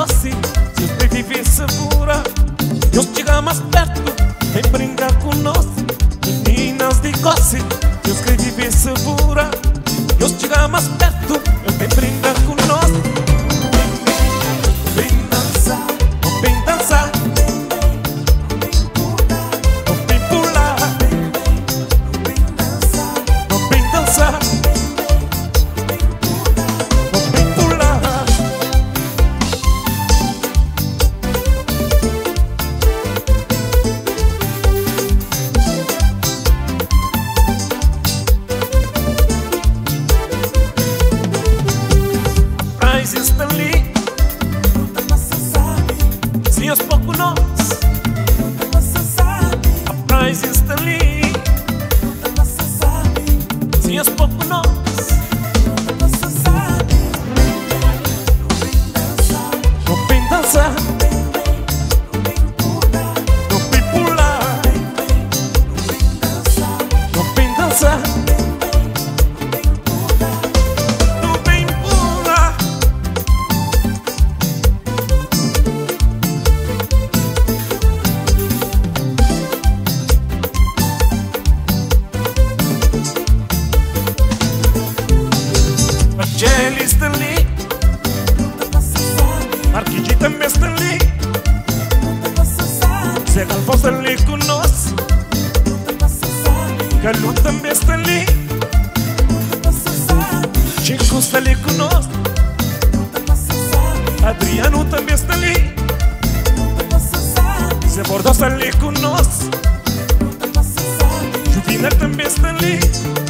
cosse, se os bem vivem segura, Deus chega mais perto, vem brincar conosco. Meninas de cosse, se os bem vivem segura, Deus chega mais perto, vem brincar conosco. Vem dançar, vem dançar, vem pular, vem dançar. Tchico está ali conosco, Adriano também está ali, Zé Bordo está ali conosco, Julinho também está ali.